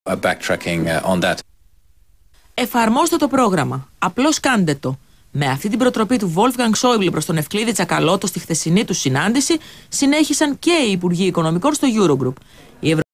Εφαρμόστε το πρόγραμμα. Απλώς κάντε το. Με αυτή την προτροπή του Wolfgang Schäuble προς τον Ευκλήδη Τσακαλώτο στη χθεσινή του συνάντηση, συνέχισαν και οι Υπουργοί Οικονομικών στο Eurogroup.